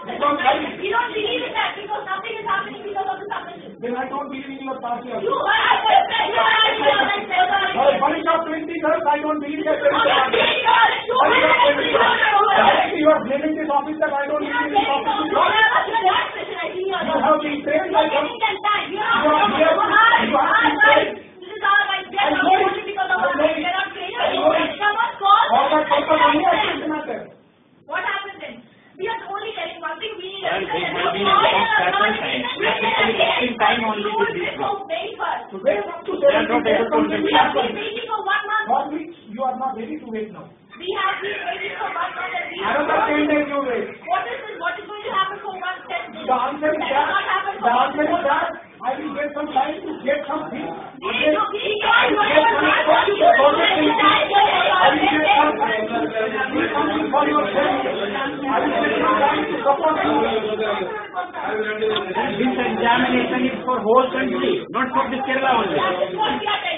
We don't believe in that because nothing is happening because of the submission. Then I don't believe in your party. You are For a bunch of 20 girls, I don't believe that there is a party. You are blaming this officer, I don't believe in this officer. You have been trained by them. What happened then? We are only telling one thing. We need Well, they have been wasting time only with this one. So wait up to They are not able to We have been waiting for 1 month. 1 week, you are not ready to wait now. We have been waiting for 1 month and we Another 10 days you wait. What is this? What is going to happen for 1 step? The answer is that. The answer is that I will get some time to get something. This examination is for whole country, not for this Kerala only. That is what we are